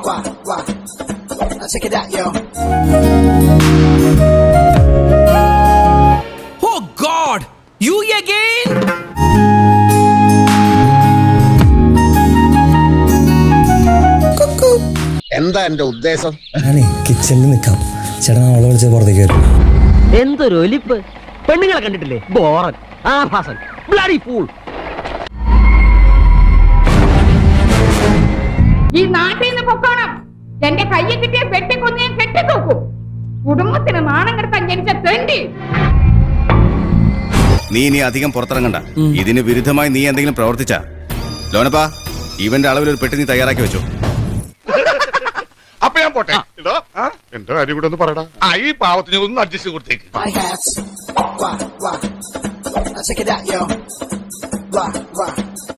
Wah. Now check it out, yo. Oh God! You again? എന്താ എന്റെ ഉദ്ദേശം? ഞാനേ കിച്ചണിൽ നിൽക്കാം. ചേട്ടൻ അവളെ വിളിച്ച് പുറത്തേക്ക് വരും. എന്തൊരു ഒലിപ്പ്! പെണ്ണുങ്ങളെ കണ്ടിട്ടില്ലേ? ബോറൻ, ആഭാസൻ, ബ്ലഡി ഫൂൾ. ഈ നാട്ടിൽ നിന്ന് പൊക്കോണം. എന്റെ കയ്യിൽ കിട്ടിയ വെട്ടിക്കൊന്ന് ഞാൻ കെട്ടിത്തൂക്കും. കുടുംബത്തിന് നാണം കെടുത്താൻ ജനിച്ച തെണ്ടി. നീ ഇനി അധികം പുറത്തിറങ്ങണ്ട. ഇതിന് വിരുദ്ധമായി നീ എന്തെങ്കിലും പ്രവർത്തിച്ച ലോനപ്പാ ഇവന്റെ അളവിൽ ഒരു പെട്ടി നീ തയ്യാറാക്കി വെച്ചു. അപ്പൊ ഞാൻ പോട്ടെ. എന്റെ കാര്യം കൂടെ ഒന്ന് പറയടാ. ഈ പാവത്തിന് ഒന്ന് അഡ്ജസ്റ്റ് കൊടുത്തേക്ക്. Hi-hats. Wah. Now check it out, yo. Wah.